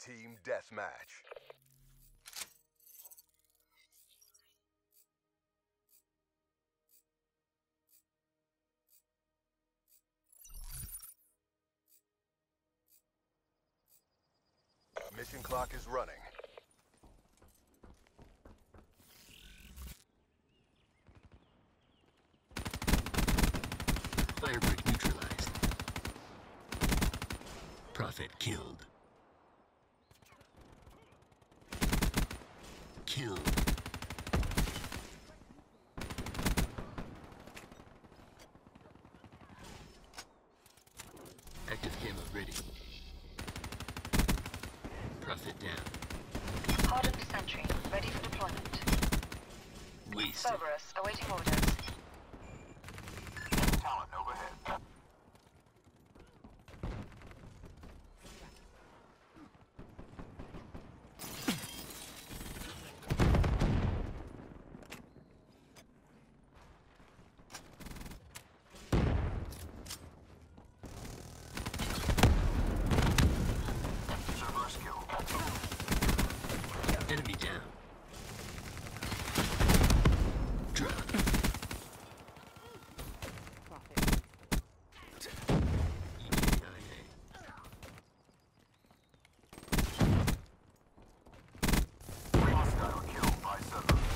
Team Deathmatch. Mission clock is running. Firebreak neutralized. Prophet killed. Killed. Active camo ready. Prophet down. Hardened sentry, ready for deployment. Wasted. Cerberus, awaiting orders. Talon overhead. Cerberus killed. Enemy down. Drop. EKIA. Hostile killed by Cerberus.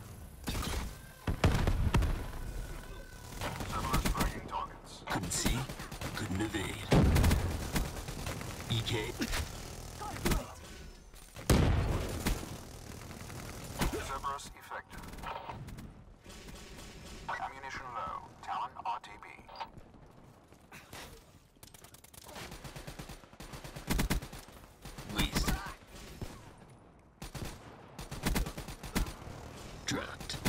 Cerberus fragging targets. Couldn't see, couldn't evade. EK. Cerberus effective. Ammunition low. Talon RTB. Wasted. Dropped.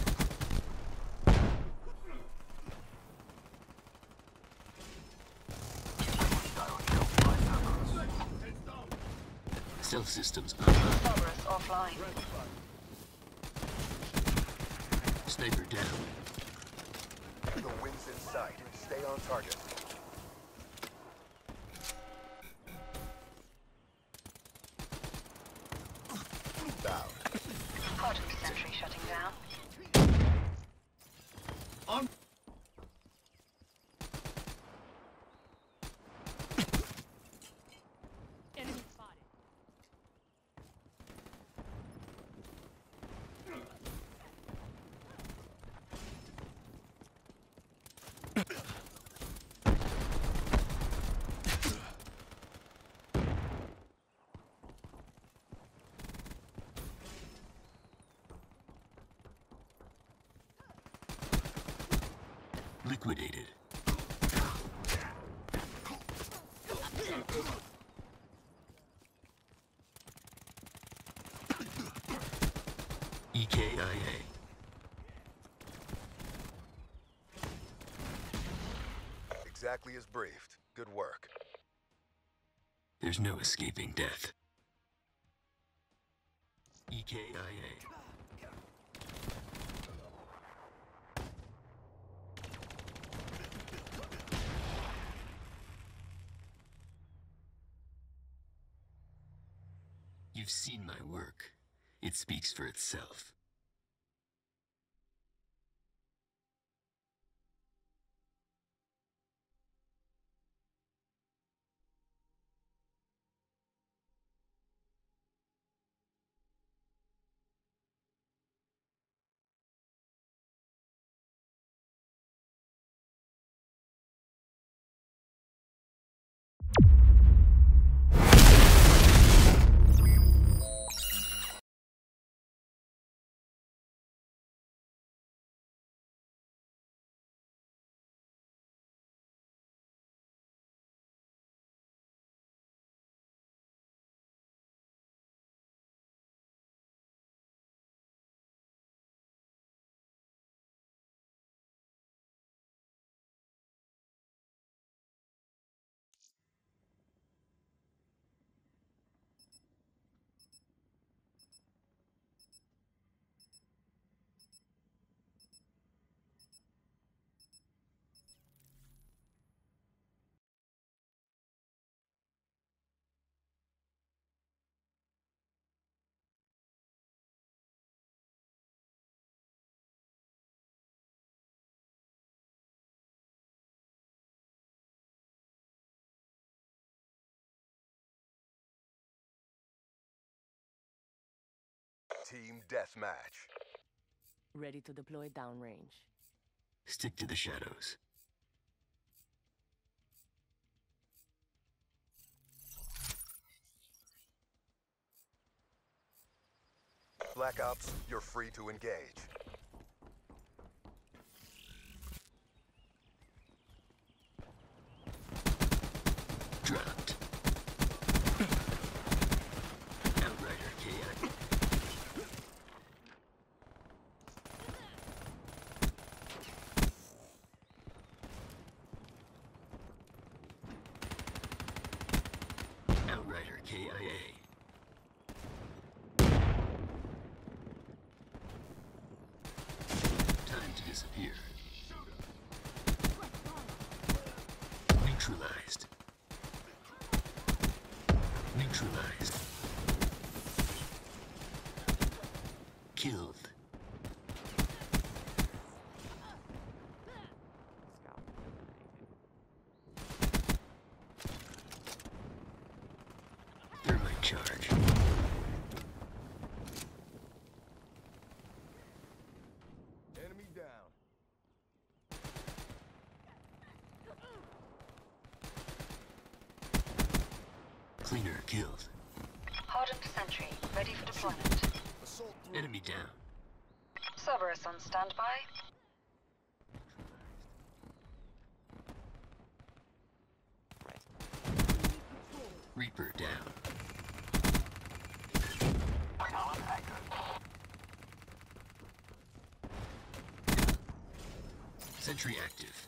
Hostile killed by Cerberus. Stealth systems online. Cerberus offline. Sniper down. The wind's in sight. Stay on target. Down. Hardened sentry shutting down. Enemy spotted. Liquidated. EKIA. Exactly as briefed. Good work. There's no escaping death. EKIA. You've seen my work. It speaks for itself. Team deathmatch. Ready to deploy downrange. Stick to the shadows. Black Ops, you're free to engage. Dropped. Outrider KI. Outrider KIA. Time to disappear. Neutralized. Neutralized. Killed. Scout eliminated. Thermite charge. Enemy down. Cleaner killed. Hardened sentry, ready for deployment. Assault through. Enemy down. Cerberus on standby. Reaper down. Talon anchored. Sentry active.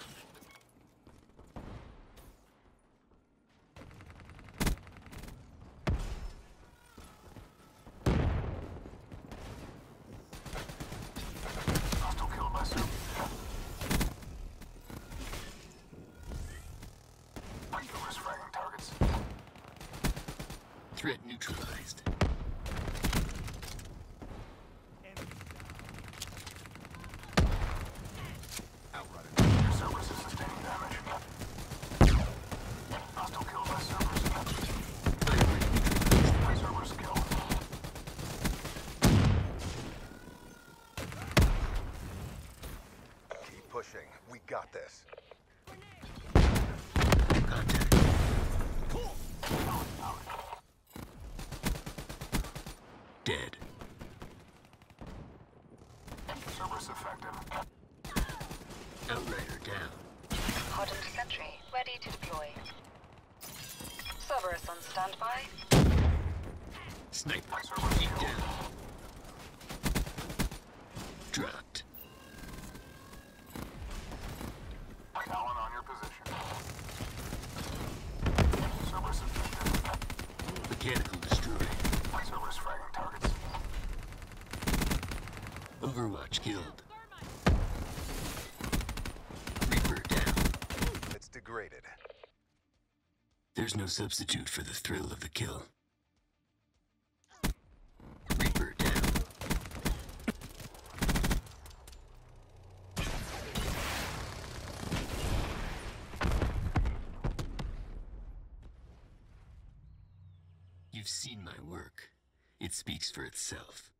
Hostile killed by Super. Cerberus fragging targets. Threat neutralized. Outrider. Your Cerberus is sustaining damage. Hostile killed by Cerberus. By Cerberus killed. Keep pushing. We got this. Contact. Dead. Cerberus effective. Outrider down. Hardened sentry, ready to deploy. Cerberus on standby. Sniper. Cerberus Keep killed. down. Dropped. Talon on your position. Cerberus effective. Mechanical destroyed. Cerberus fragging targets. Overwatch killed. Reaper down. It's degraded. There's no substitute for the thrill of the kill. Reaper down. You've seen my work. It speaks for itself.